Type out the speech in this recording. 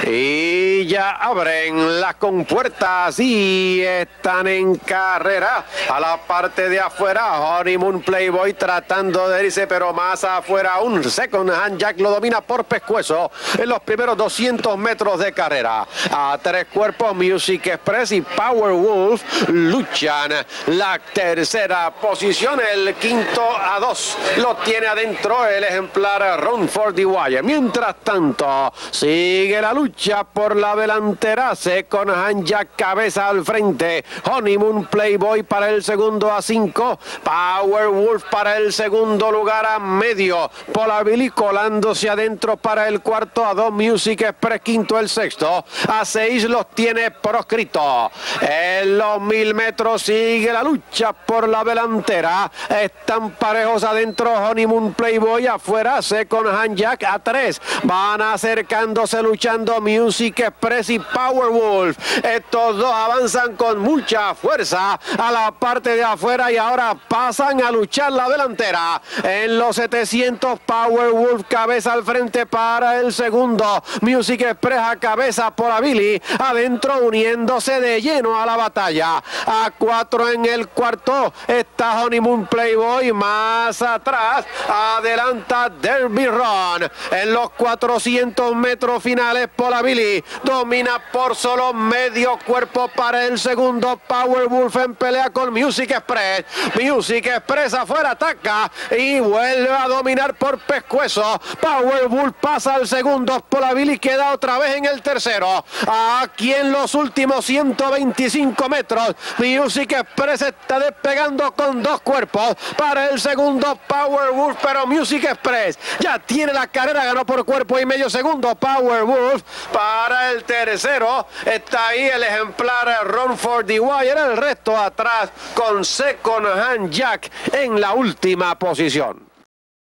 Y ya abren las compuertas y están en carrera a la parte de afuera. Honeymoon Playboy tratando de irse, pero más afuera aún. Second Hand Jack lo domina por pescuezo en los primeros 200 metros de carrera. A tres cuerpos, Music Express y Power Wolf luchan la tercera posición. El quinto a 2 lo tiene adentro el ejemplar Run for the Wire. Mientras tanto, sigue la lucha por la delantera. Second Hand Jack cabeza al frente. Honeymoon Playboy para el segundo a 5. Power Wolf para el segundo lugar a medio. Polar-Billy colándose adentro para el cuarto a 2. Music Express quinto el sexto. A 6 los tiene proscrito. En los 1000 metros sigue la lucha por la delantera. Están parejos adentro. Honeymoon Playboy afuera. Second Hand Jack a 3. Van acercándose luchando Music Express y Power Wolf. Estos dos avanzan con mucha fuerza a la parte de afuera y ahora pasan a luchar la delantera. En los 700 Power Wolf cabeza al frente para el segundo. Music Express a cabeza por Billy adentro uniéndose de lleno a la batalla. A 4 en el cuarto está Honeymoon Playboy. Más atrás adelanta Derby Run. En los 400 metros finales Polar-Billy domina por solo medio cuerpo para el segundo. Power Wolf en pelea con Music Express. Music Express afuera ataca y vuelve a dominar por pescuezo. Power Wolf pasa al segundo. Polar-Billy queda otra vez en el tercero. Aquí en los últimos 125 metros Music Express está despegando con dos cuerpos para el segundo Power Wolf, pero Music Express ya tiene la carrera, ganó por cuerpo y medio segundo. Power Wolf para el tercero está ahí el ejemplar Run for the Wire, el resto atrás con Second Hand Jack en la última posición.